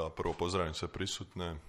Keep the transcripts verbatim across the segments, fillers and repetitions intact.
da prvo pozdravim sve prisutne. E,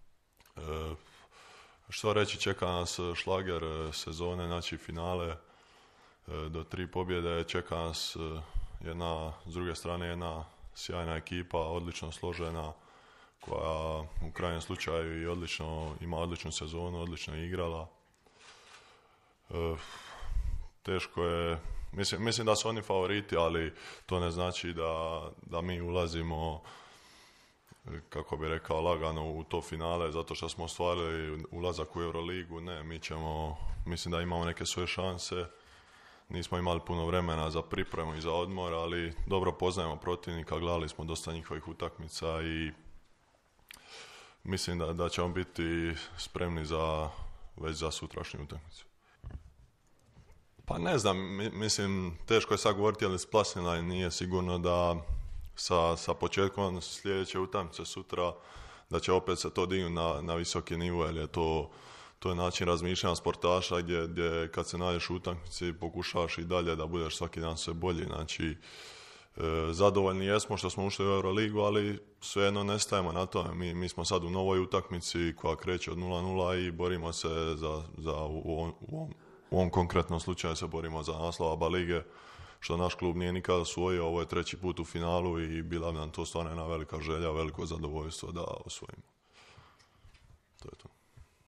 što reći, čeka nas šlager sezone, znači finale e, do tri pobjede, čeka nas jedna, s druge strane jedna sjajna ekipa, odlično složena, koja u krajnjem slučaju i odlično, ima odličnu sezonu, odlično je igrala. E, teško je, mislim, mislim da su oni favoriti, ali to ne znači da, da mi ulazimo, kako bi rekao, lagano u to finale zato što smo ostvarili ulazak u Euroligu. Ne, mi ćemo, mislim da imamo neke svoje šanse. Nismo imali puno vremena za pripremu i za odmor, ali dobro poznajemo protivnika, gledali smo dosta njihovih utakmica i mislim da, da ćemo biti spremni za, već za sutrašnju utakmicu. Pa ne znam, mislim, teško je sad govoriti, ali splasnila nije sigurno da sa, sa početkom sljedeće utakmice sutra da će opet se to dignuti na, na visoki nivo, jer je to, to je način razmišljanja sportaša gdje, gdje kad se nađeš u utakmici pokušavaš i dalje da budeš svaki dan sve bolji. Znači, e, zadovoljni jesmo što smo ušli u Euroligu, ali svejedno ne stajemo na tome. Mi, mi smo sad u novoj utakmici koja kreće od nula nula i borimo se za, za u, u, u, u ovom konkretnom slučaju se borimo za naslov A B A lige, što naš klub nije nikada osvojio. Ovo je treći put u finalu i bila nam to stvarno jedna velika želja, veliko zadovoljstvo da osvojimo. To je to.